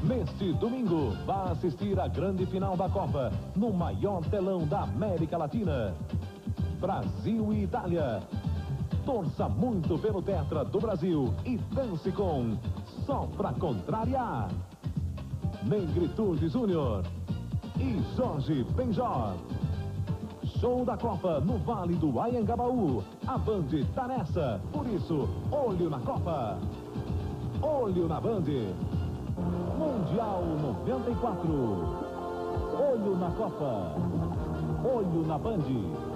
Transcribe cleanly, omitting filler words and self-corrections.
Neste domingo, vá assistir a grande final da Copa no maior telão da América Latina. Brasil e Itália. Torça muito pelo Tetra do Brasil e dance com Só Pra Contrariar. Negritude Júnior e Jorge Benjor. Show da Copa no Vale do Anhangabaú. A Band tá nessa, por isso, olho na Copa. Olho na Band. Mundial 94. Olho na Copa. Olho na Band.